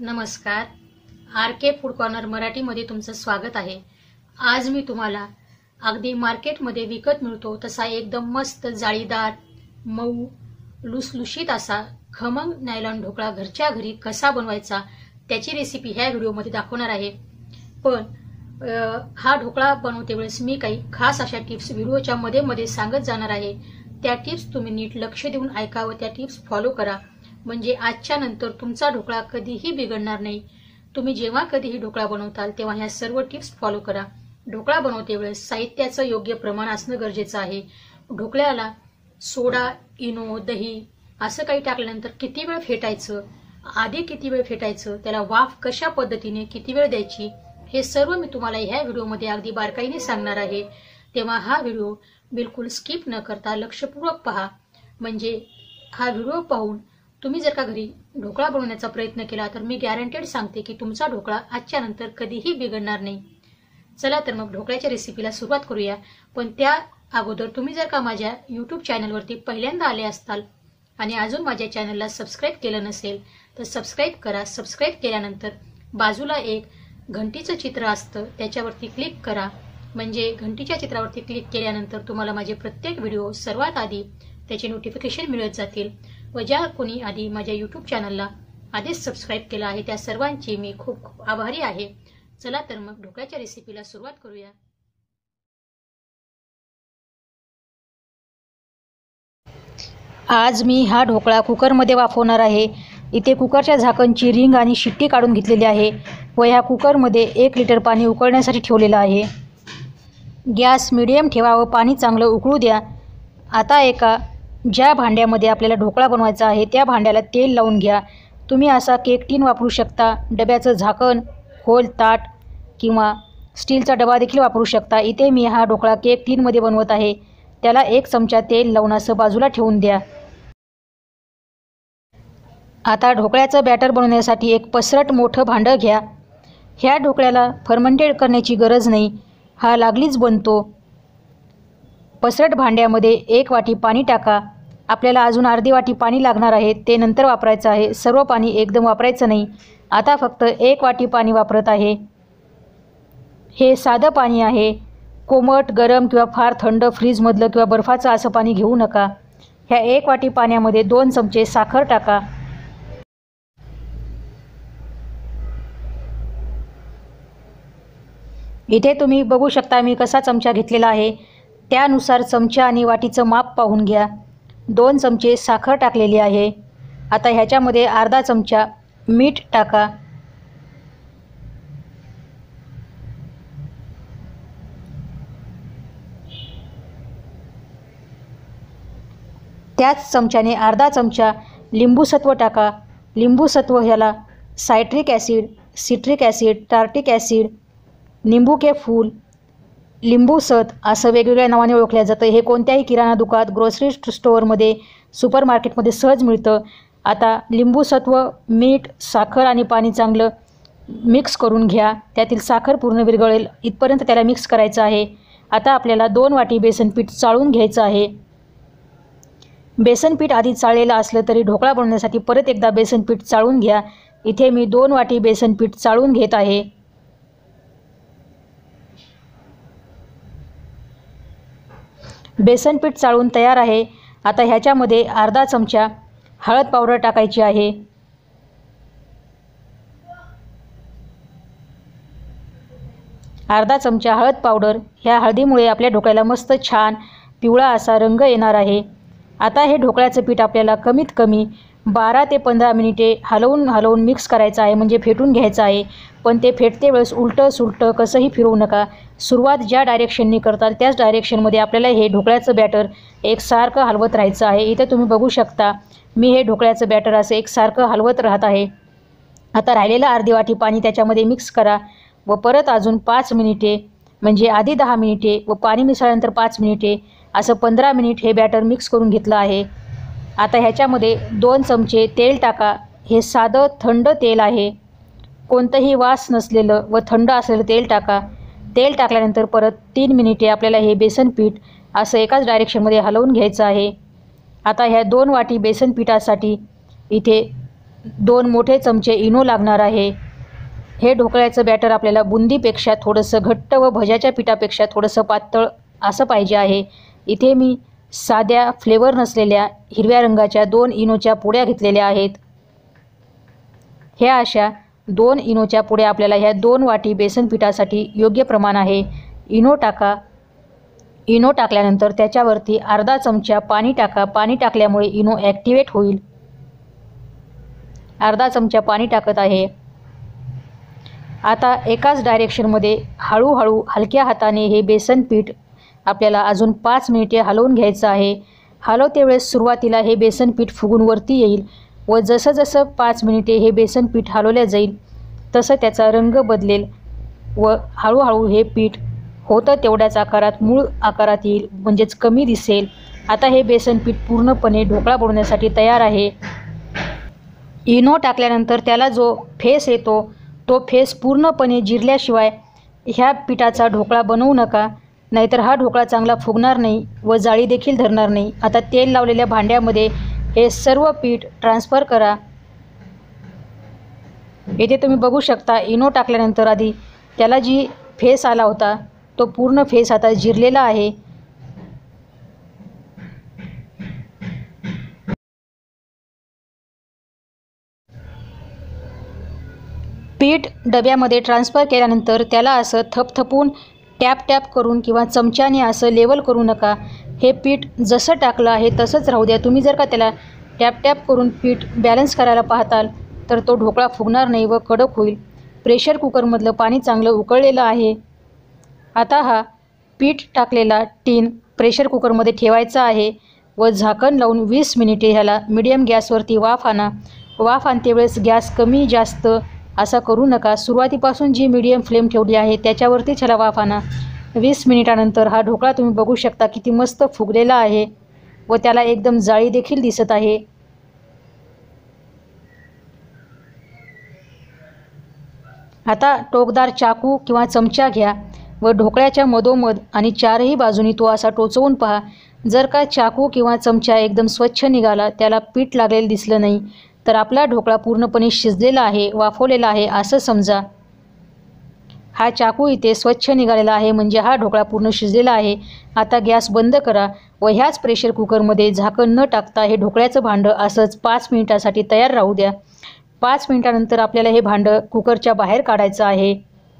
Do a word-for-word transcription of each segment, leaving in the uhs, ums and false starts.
नमस्कार, आर के food corner मराठीमध्ये तुमचं स्वागत आहे। आज मी तुम्हाला अगदी मार्केटमध्ये विकत मिळतो तसा एकदम मस्त जाळीदार, मऊ, लुसलुशीत असा खमंग नायलॉन ढोकळा घरच्या घरी कसा बनवायचा त्याची रेसिपी ह्या व्हिडिओमध्ये दाखवणार आहे। पण हा ढोकळा बनवते वेळेस मी काही खास अशा टिप्स व्हिडिओच्या मध्ये मध्ये सांगत जाणार आहे। त्या टिप्स तुम्ही नीट लक्ष देऊन ऐका व त्या टिप्स फॉलो करा, म्हणजे आजच्या नंतर तुमचा ढोकळा कधीही बिघडणार नाही। तुम्ही जेव्हा कधीही ढोकळा बनवताल तेव्हा ह्या सर्व टिप्स फॉलो करा। ढोकळा बनवते वेळेस साहित्याचं योग्य प्रमाण असणं गरजेचं आहे। ढोकळ्याला सोडा, इनो, दही असं काही टाकल्यानंतर किती वेळ फेटायचं, आधी किती वेळ फेटायचं, त्याला वाफ कशा पद्धतीने किती वेळ द्यायची, हे सर्व मी तुम्हाला ह्या व्हिडिओमध्ये अगदी बारकाईने सांगणार आहे। तेव्हा हा व्हिडिओ बिलकुल स्किप न करता लक्षपूर्वक पहा, म्हणजे हा व्हिडिओ पाहून तुम्ही जर का घरी ढोकळा बनवण्याचा प्रयत्न केला तर मी गॅरंटेड सांगते की तुमचा ढोकळा आजच्या नंतर कधीही बिघडणार नाही। चला तर मग ढोकळ्याच्या रेसिपीला सुरुवात करूया। पण त्या अगोदर तुम्ही जर का माझ्या यूट्यूब चॅनलवरती पहिल्यांदा आले असताल आणि अजून माझ्या चॅनलला सबस्क्राइब केलं नसेल तर सबस्क्राइब करा। सबस्क्राइब केल्यानंतर बाजूला एक घंटीचं चित्र असतं त्याच्यावरती क्लिक करा, म्हणजे घंटीच्या चित्रावरती क्लिक केल्यानंतर तुम्हाला माझे प्रत्येक व्हिडिओ सर्वात आधी त्याचे नोटिफिकेशन मिळत जातील। व ज्या कोणी आधी माझ्या यूट्यूब चॅनलला आधीच सबस्क्राइब केलं आहे त्या सर्वांची मी खूप खूप आभारी आहे। चला तर मग ढोकळ्याच्या रेसिपीला सुरुवात करूया। आज मी हा ढोकळा कुकरमध्ये वाफवणार आहे। इथे कुकरच्या झाकणची रिंग आणि शिट्टी काढून घेतलेली आहे व ह्या कुकरमध्ये एक लिटर पाणी उकळण्यासाठी ठेवलेलं आहे। गॅस मीडियम ठेवा व पाणी चांगलं उकळू द्या। आता एका ज्या भांड्यामध्ये आपल्याला ढोकळा बनवायचा आहे त्या भांड्याला तेल लावून घ्या। तुम्ही असा केक टीन वापरू शकता, डब्याचं झाकण, होल ताट किंवा स्टीलचा डबा देखील वापरू शकता। इथे मी हा ढोकळा केक टीनमध्ये बनवत आहे, त्याला एक चमचा तेल लावून असं बाजूला ठेवून द्या। आता ढोकळ्याचं बॅटर बनवण्यासाठी एक पसरट मोठं भांडं घ्या। ह्या ढोकळ्याला फर्मेंटेड करण्याची गरज नाही, हा लागलीच बनतो। पसरट भांड्यामध्ये एक वाटी पाणी टाका। आपल्याला अजून अर्धी वाटी पाणी लागणार आहे, ते नंतर वापरायचं आहे, सर्व पाणी एकदम वापरायचं नाही। आता फक्त एक वाटी पाणी वापरत आहे। हे साधं पाणी आहे, कोमट, गरम किंवा फार थंड फ्रीजमधलं किंवा बर्फाचं असं पाणी घेऊ नका। ह्या एक वाटी पाण्यामध्ये दोन चमचे साखर टाका। इथे तुम्ही बघू शकता मी कसा चमचा घेतलेला आहे, त्यानुसार चमचा आणि वाटीचं माप पाहून घ्या। दोन चमचे साखर टाकलेली आहे। आता ह्याच्यामध्ये अर्धा चमचा मीठ टाका। त्याच चमच्याने अर्धा चमचा लिंबूसत्व टाका। लिंबूसत्व ह्याला citric acid, citric acid, tartaric acid, निंबू के फूल, लिंबू सत असं वेगवेगळ्या नावाने ओळखलं जातं। हे कोणत्याही किराणा दुकानात, ग्रोसरी स्टोअरमध्ये, सुपर मार्केटमध्ये सहज मिळतं। आता लिंबूसत्व, मीठ, साखर आणि पाणी चांगलं मिक्स करून घ्या। त्यातील साखर पूर्ण विरघळेल इथपर्यंत त्याला मिक्स करायचं आहे। आता आपल्याला दोन वाटी बेसन पीठ चाळून घ्यायचं आहे। बेसन पीठ आधी चाळलेलं असलं तरी ढोकळा बनवण्यासाठी परत एकदा बेसन पीठ चाळून घ्या। इथे मी दोन वाटी बेसन पीठ चाळून घेत आहे। बेसन पीठ चाळून तयार आहे। आता ह्याच्यामध्ये अर्धा चमचा हळद पावडर टाकायची आहे। अर्धा चमचा हळद पावडर, ह्या हळदीमुळे आपल्या ढोकळ्याला मस्त छान पिवळा असा रंग येणार आहे। आता हे ढोकळ्याचं पीठ आपल्याला कमीत कमी बारा ते पंधरा मिनिटे हलवून हलवून मिक्स करायचं आहे, म्हणजे फेटून घ्यायचं आहे। पण ते फेटते वेळेस उलटं सुलटं कसंही फिरवू नका। सुरुवात ज्या डायरेक्शननी करताल त्याच डायरेक्शनमध्ये आपल्याला हे ढोकळ्याचं बॅटर एकसारखं हलवत राहायचं आहे। इथे तुम्ही बघू शकता मी हे ढोकळ्याचं बॅटर असं एकसारखं हलवत राहत आहे। आता राहिलेलं अर्धी वाटी पाणी त्याच्यामध्ये मिक्स करा व परत अजून पाच मिनिटे, म्हणजे आधी दहा मिनिटे व पाणी मिसळल्यानंतर पाच मिनिटे असं पंधरा मिनिट हे बॅटर मिक्स करून घेतलं आहे। आता ह्याच्यामध्ये दोन चमचे तेल टाका। हे साधं थंड तेल आहे, कोणतंही वास नसलेलं व थंड असलेलं तेल टाका। तेल टाकल्यानंतर परत तीन मिनिटे आपल्याला हे बेसन पीठ असं एकाच डायरेक्शनमध्ये हलवून घ्यायचं आहे। आता ह्या दोन वाटी बेसन पिठासाठी इथे दोन मोठे चमचे इनो लागणार आहे. हे ढोकळ्याचं बॅटर आपल्याला बुंदीपेक्षा थोडंसं घट्ट व भज्याच्या पिठापेक्षा थोडंसं पातळ असं पाहिजे आहे. इथे मी साध्या फ्लेवर नसलेल्या हिरव्या रंगाच्या दोन इनोच्या पुड्या घेतलेल्या आहेत. ह्या अशा दोन इनोच्या पुड्या आपल्याला ह्या दोन वाटी बेसन पिठासाठी योग्य प्रमाण आहे. इनो टाका. इनो टाकल्यानंतर त्याच्यावरती अर्धा चमचा पाणी टाका. पाणी टाकल्यामुळे इनो ॲक्टिवेट होईल. अर्धा चमचा पाणी टाकत आहे. आता एकाच डायरेक्शनमध्ये हळूहळू हलक्या हाताने हे बेसन पीठ आपल्याला अजून पाच मिनिटे हलवून घ्यायचं आहे. हलवते वेळेस सुरुवातीला हे बेसन पीठ फुगून वरती येईल व जसं जसं पाच मिनिटे हे बेसन पीठ हलवल्या जाईल तसं त्याचा रंग बदलेल व हळूहळू हे पीठ होतं तेवढ्याच आकारात मूळ आकारात येईल, म्हणजेच कमी दिसेल. आता हे बेसन पीठ पूर्णपणे ढोकळा बनवण्यासाठी तयार आहे. इनो टाकल्यानंतर त्याला जो फेस येतो तो फेस पूर्णपणे जिरल्याशिवाय ह्या पिठाचा ढोकळा बनवू नका, नाहीतर हा ढोकळा चांगला फुगणार नाही व जाळी देखील धरणार नाही. आता तेल लावलेल्या भांड्यामध्ये हे सर्व पीठ ट्रान्सफर करा. येथे तुम्ही बघू शकता इनो टाकल्यानंतर आधी त्याला जी फेस आला होता तो पूर्ण फेस आता जिरलेला आहे. पीठ डब्यामध्ये ट्रान्सफर केल्यानंतर त्याला असं थपथपून टॅप टॅप करून किंवा चमच्याने असं लेवल करू नका. हे पीठ जसं टाकलं आहे तसंच राहू द्या. तुम्ही जर का त्याला टॅप टॅप करून पीठ बॅलन्स करायला पाहताल तर तो ढोकळा फुगणार नाही व कडक होईल. प्रेशर कुकरमधलं पाणी चांगलं उकळलेलं आहे. आता हा पीठ टाकलेला टीन प्रेशर कुकरमध्ये ठेवायचा आहे व झाकण लावून वीस मिनिटे ह्याला मिडियम गॅसवरती वाफ आणा. वाफ आणते वेळेस गॅस कमी जास्त असा करू नका. सुरुवातीपासून जी मीडियम फ्लेम ठेवली आहे त्याच्यावरतीच ह्याला वाफ आणा. वीस मिनिटानंतर हा ढोकळा तुम्ही बघू शकता किती मस्त फुगलेला आहे व त्याला एकदम जाळी देखील दिसत आहे. आता टोकदार चाकू किंवा चमचा घ्या व ढोकळ्याच्या मधोमध आणि चारही बाजूनी तो असा टोचवून पहा. जर का चाकू किंवा चमचा एकदम स्वच्छ निघाला, त्याला पीठ लागलेलं दिसलं नाही, तर आपला ढोकळा पूर्णपणे शिजलेला आहे, वाफवलेला आहे असं समजा. हा चाकू इथे स्वच्छ निघालेला आहे म्हणजे हा ढोकळा पूर्ण शिजलेला आहे. आता गॅस बंद करा व ह्याच प्रेशर कुकरमध्ये झाकण न टाकता हे ढोकळ्याचं भांडं असंच पाच मिनिटासाठी तयार राहू द्या. पाच मिनिटानंतर आपल्याला हे भांडं कुकरच्या बाहेर काढायचं आहे.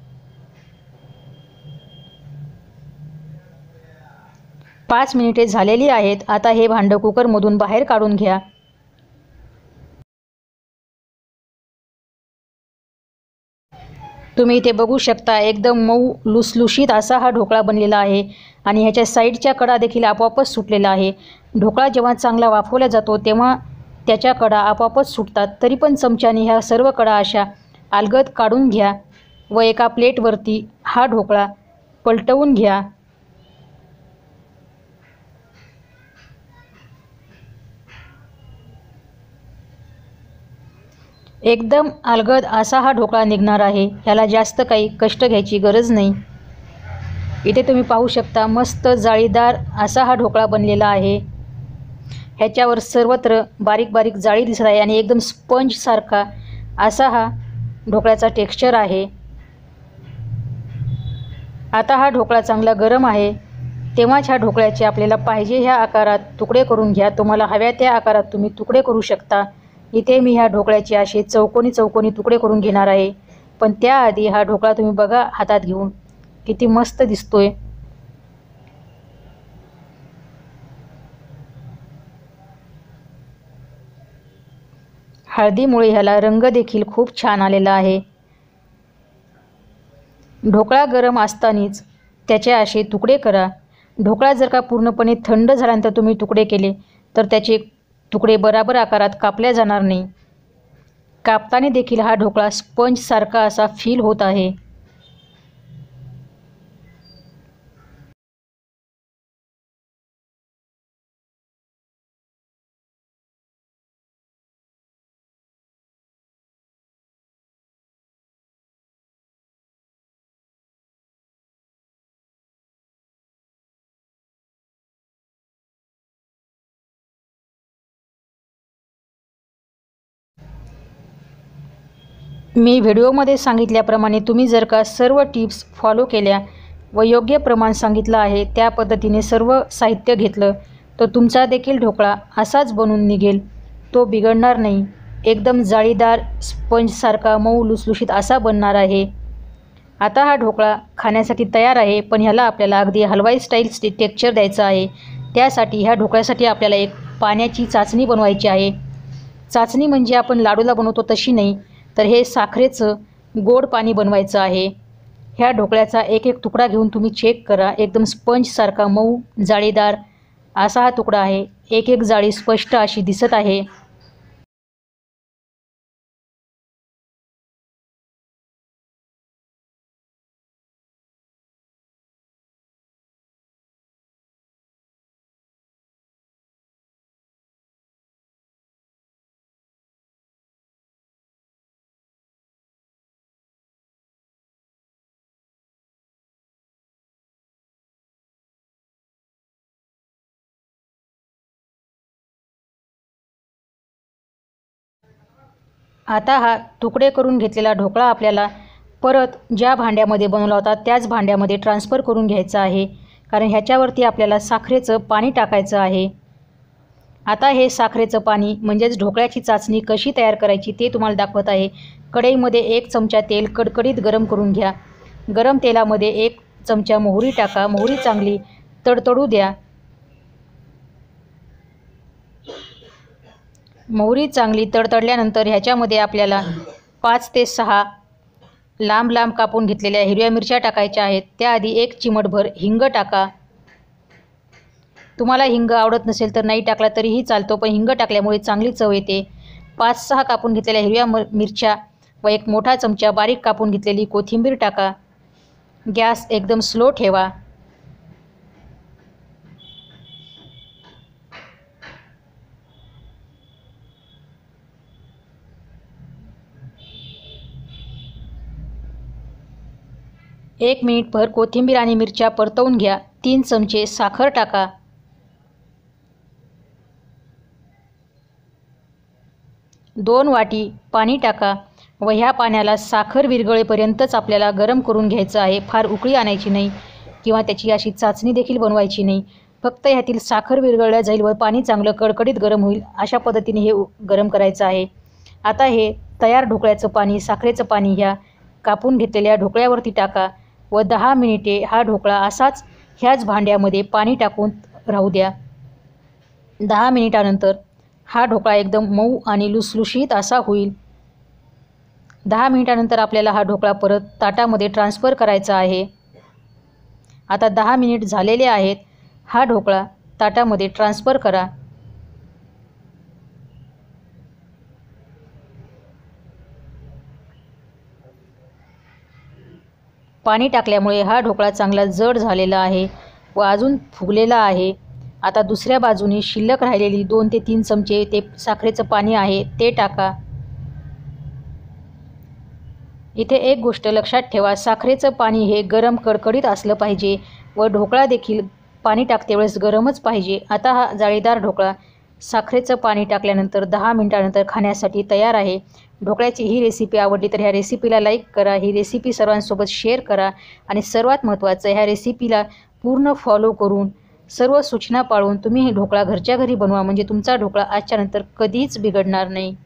पाच मिनिटे झालेली आहेत. आता हे भांडं कुकरमधून बाहेर काढून घ्या. तुम्ही इथे बघू शकता एकदम मऊ लुसलुशीत असा हा ढोकळा बनलेला आहे आणि ह्याच्या साईडच्या कडा देखील आपोआपच सुटलेला आहे. ढोकळा जेव्हा चांगला वाफवला जातो तेव्हा त्याच्या कडा आपोआपच सुटतात. तरी पण चमच्याने ह्या सर्व कडा अशा अलगद काढून घ्या व एका प्लेटवरती हा ढोकळा पलटवून घ्या. एकदम अलगद असा हा ढोकळा निघणार आहे. ह्याला जास्त काही कष्ट घ्यायची गरज नाही. इथे तुम्ही पाहू शकता मस्त जाळीदार असा हा ढोकळा बनलेला आहे. ह्याच्यावर सर्वत्र बारीक बारीक जाळी दिसत आहे आणि एकदम स्पंजसारखा असा हा ढोकळ्याचा टेक्स्चर आहे. आता हा ढोकळा चांगला गरम आहे तेव्हाच ह्या ढोकळ्याचे आपल्याला पाहिजे ह्या आकारात तुकडे करून घ्या. तुम्हाला हव्या त्या आकारात तुम्ही तुकडे करू शकता. इथे मी ह्या ढोकळ्याचे असे चौकोनी चौकोनी तुकडे करून घेणार आहे. पण त्याआधी हा ढोकळा तुम्ही बघा हातात घेऊन किती मस्त दिसतोय. हळदीमुळे ह्याला रंग देखील खूप छान आलेला आहे. ढोकळा गरम असतानाच त्याचे असे तुकडे करा. ढोकळा जर का पूर्णपणे थंड झाल्यानंतर तुम्ही तुकडे केले तर त्याचे तुकडे बराबर आकारात कापल्या जाणार नाही. कापताना देखील हा ढोकळा स्पंजसारखा असा फील होत आहे. मी व्हिडिओमध्ये सांगितल्याप्रमाणे तुम्ही जर का सर्व टिप्स फॉलो केल्या व योग्य प्रमाण सांगितलं आहे त्या पद्धतीने सर्व साहित्य घेतलं तर तुमचा देखील ढोकळा असाच बनून निघेल, तो बिघडणार नाही, एकदम जाळीदार स्पंजसारखा मऊ लुसलुशीत असा बनणार आहे। आता हा ढोकळा खाण्यासाठी तयार आहे, पण ह्याला आपल्याला अगदी हलवाई स्टाईल टेक्स्चर द्यायचं आहे। त्यासाठी ह्या ढोकळ्यासाठी आपल्याला एक पाण्याची चाचणी बनवायची आहे। चाचणी म्हणजे आपण लाडूला बनवतो तशी नाही, तर हे साखरेचं गोड पाणी बनवायचं आहे। ह्या ढोकळ्याचा एक एक तुकडा घेऊन तुम्ही चेक करा, एकदम स्पंजसारखा मऊ जाळीदार असा हा तुकडा आहे। एक एक जाळी स्पष्ट अशी दिसत आहे। आता हा तुकडे करून घेतलेला ढोकळा आपल्याला परत ज्या भांड्यामध्ये बनवला होता त्याच भांड्यामध्ये ट्रान्सफर करून घ्यायचा आहे, कारण ह्याच्यावरती आपल्याला साखरेचं पाणी टाकायचं आहे। आता हे साखरेचं पाणी म्हणजेच ढोकळ्याची चाचणी कशी तयार करायची ते तुम्हाला दाखवत आहे। कढईमध्ये एक चमचा तेल कडकडीत गरम करून घ्या। गरम तेलामध्ये एक चमचा मोहरी टाका, मोहरी चांगली तडतडू द्या। मोहरी चांगली तडतडल्यानंतर ह्याच्यामध्ये आपल्याला पाच ते सहा लांब लांब कापून घेतलेल्या हिरव्या मिरच्या टाकायच्या आहेत। त्याआधी एक चिमटभर हिंग टाका। तुम्हाला हिंग आवडत नसेल तर नाही टाकला तरीही चालतो, पण हिंग टाकल्यामुळे चांगली चव येते। पाच सहा कापून घेतलेल्या हिरव्या मिरच्या व एक मोठा चमचा बारीक कापून घेतलेली कोथिंबीर टाका। गॅस एकदम स्लो ठेवा। एक मिनिटभर कोथिंबीर आणि मिरच्या परतवून घ्या। तीन चमचे साखर टाका। दोन वाटी पाणी टाका व ह्या पाण्याला साखर विरघळेपर्यंतच आपल्याला गरम करून घ्यायचं आहे। फार उकळी आणायची नाही किंवा त्याची अशी चाचणी देखील बनवायची नाही। फक्त ह्यातील साखर विरघळल्या जाईल व पाणी चांगलं कडकडीत गरम होईल अशा पद्धतीने हे गरम करायचं आहे। आता हे तयार ढोकळ्याचं पाणी, साखरेचं पाणी ह्या कापून घेतलेल्या ढोकळ्यावरती टाका व दहा मिनिटे हा ढोकळा असाच ह्याच भांड्यामध्ये पाणी टाकून राहू द्या। दहा मिनिटानंतर हा ढोकळा एकदम मऊ आणि लुसलुशीत असा होईल। दहा मिनिटानंतर आपल्याला हा ढोकळा परत ताटामध्ये ट्रान्सफर करायचा आहे। आता दहा मिनिट झालेले आहेत। हा ढोकळा ताटामध्ये ट्रान्सफर करा। पाणी टाकल्यामुळे हा ढोकळा चांगला जड झालेला आहे व अजून फुगलेला आहे। आता दुसऱ्या बाजूने शिल्लक राहिलेली दोन ते तीन चमचे ते साखरेचं पाणी आहे ते टाका। इथे एक गोष्ट लक्षात ठेवा, साखरेचं पाणी हे गरम कडकडीत असलं पाहिजे व ढोकळा देखील पाणी टाकते वेळेस गरमच पाहिजे। आता हा जाळीदार ढोकळा साखरेचं पाणी टाकल्यानंतर दहा मिनिटानंतर खाण्यासाठी तयार आहे। ढोकळ्याची ही रेसिपी आवडली तर ह्या रेसिपीला लाईक करा, ही रेसिपी सर्वांसोबत शेअर करा आणि सर्वात महत्त्वाचं ह्या रेसिपीला पूर्ण फॉलो करून सर्व सूचना पाळून तुम्ही हे ढोकळा घरच्या घरी बनवा, म्हणजे तुमचा ढोकळा आजच्यानंतर कधीच बिघडणार नाही।